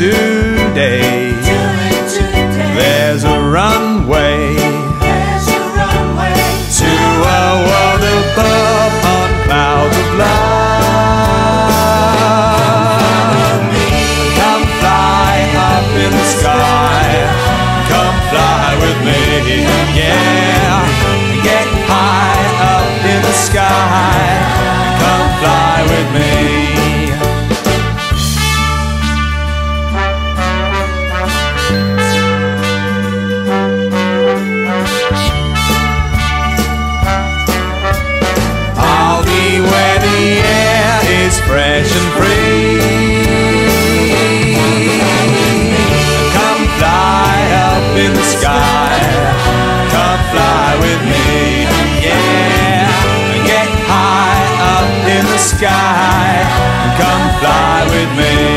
today. There's a runway to a world above on clouds of love. Come fly up in the sky, come fly with me, yeah. Get high up in the sky, come fly with me. I'll be where the air is fresh and free. Come fly up in the sky, come fly with me, yeah. Get high up in the sky, come fly with me.